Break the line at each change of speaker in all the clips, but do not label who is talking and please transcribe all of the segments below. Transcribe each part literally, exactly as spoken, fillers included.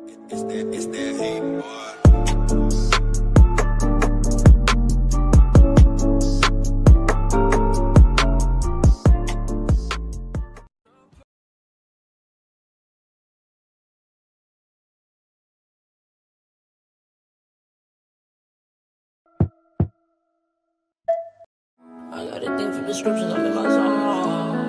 It's that, it's that heat, boy.
I got a thing for descriptions, I'm in my zone.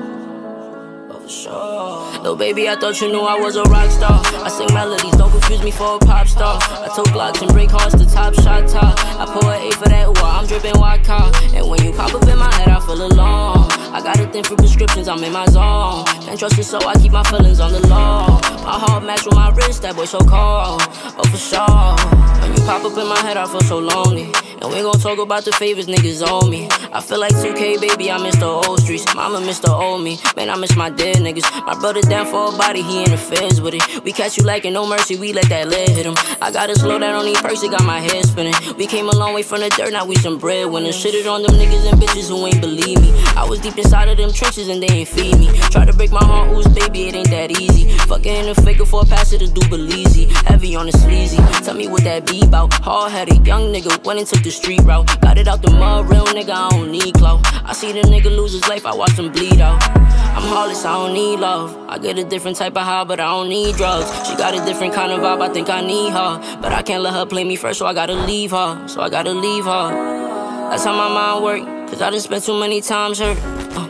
Oh, for sure. Little baby, I thought you knew I was a rock star. I sing melodies, don't confuse me for a pop star. I took Glocks and break hearts to top shot top. I pour an A for that, ooh, I'm dripping white car. And when you pop up in my head, I feel alone. I got a thing for prescriptions, I'm in my zone. Can't trust it, so I keep my feelings on the low. My heart match with my wrist, that boy so cold. Oh, for sure. When you pop up in my head, I feel so lonely. And we gon' talk about the favors niggas owe me. I feel like two K, baby, I miss the old streets. Mama miss the old me, man, I miss my dead niggas. My brother down for a body, he interferes with it. We catch you like no mercy, we let that lead hit him. I gotta slow down on these perks, it got my head spinning. We came a long way from the dirt, now we some breadwinners. Shitted on them niggas and bitches who ain't believe me. I was deep inside of them trenches and they ain't feed me. Try to break my heart, ooze, baby, it ain't that easy. Fucking in a figure for a passer to do Belize. Heavy on the sleazy, tell me what that be about. Hard-headed young nigga went and took the street route. Got it out the mud, real nigga, I don't need clout. I see the nigga lose his life, I watch him bleed out. I'm heartless, I don't need love. I get a different type of high, but I don't need drugs. She got a different kind of vibe, I think I need her. But I can't let her play me first, so I gotta leave her. So I gotta leave her. That's how my mind work, cause I done spent too many times hurt. uh.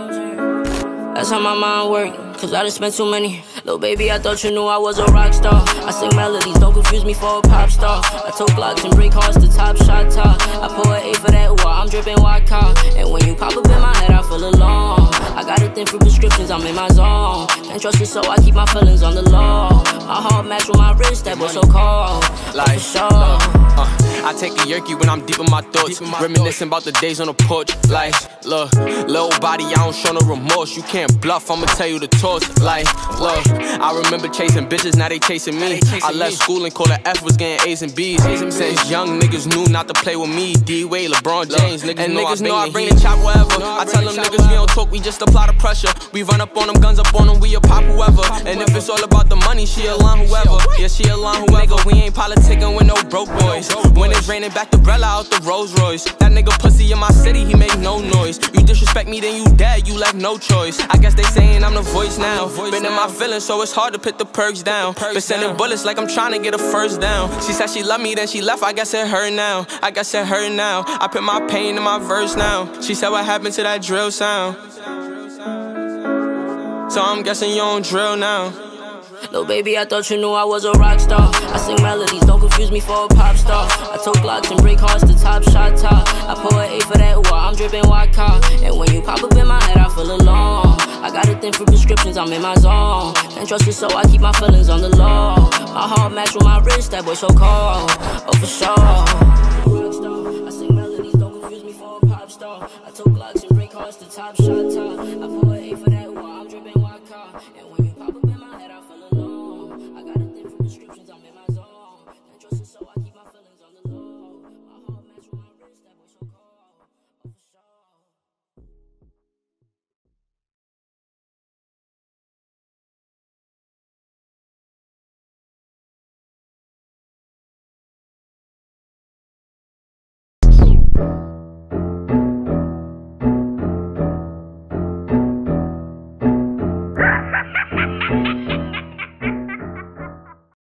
That's how my mind work, cause I done spent too many. Little baby, I thought you knew I was a rock star. I sing melodies, don't confuse me for a pop star. I took Glocks and break hearts to top shot top. I pour an A for that, ooh, I'm dripping white car. And when you pop up in my head, I feel alone. I got a thing for prescriptions, I'm in my zone. Can't trust it, so I keep my feelings on the low. My heart match with my wrist, that boy so cold. Like, for sure.
Uh, I take a yerky when I'm deep in my thoughts, in my reminiscing thoughts. About the days on the porch. Like, look, little body, I don't show no remorse. You can't bluff, I'ma tell you the truth. Like, look, I remember chasing bitches, now they chasing me. I left school and called the F, was getting A's and B's. Since young niggas knew not to play with me. D-Wade, LeBron James, niggas and niggas know I bring the chop wherever. I tell them niggas we don't talk, we just apply the pressure. We run up on them, guns up on them, we a pop whoever. And if it's all about the money, she a line whoever. Yeah, she a line whoever. We ain't politicking with no broke boys. When it's raining, back the Brella out the Rolls Royce. That nigga pussy in my city, he make no noise. You disrespect me, then you dead, you left no choice. I guess they saying I'm the voice now. Been in my feelings, so it's hard to put the perks down. Been sending bullets like I'm trying to get a first down. She said she loved me, then she left, I guess it hurt now. I guess it hurt now. I put my pain in my verse now. She said what happened to that drill sound. So I'm guessing you don't drill now.
Little baby, I thought you knew I was a rock star. I sing melodies, don't confuse me for a pop star. I took Glocks and break hearts to top shot top. I pour an A for that, ooh, I'm dripping white car. And when you pop up in my head, I feel alone. I got a thing for prescriptions, I'm in my zone. Can't trust it, so I keep my feelings on the low. My heart match with my wrist, that boy so cold. Oh, for sure. I sing melodies, don't confuse me for a pop star. I took Glocks and break hearts to top shot top. I pour an A for that, ooh, I'm dripping white car. And when you pop up in my head, I feel alone. I got a thing for prescriptions, I'm in my zone. Can't trust it, so I keep my feelings on the low. My heart match with my wrist, that boy so cold. Oh, for sure.
Boy.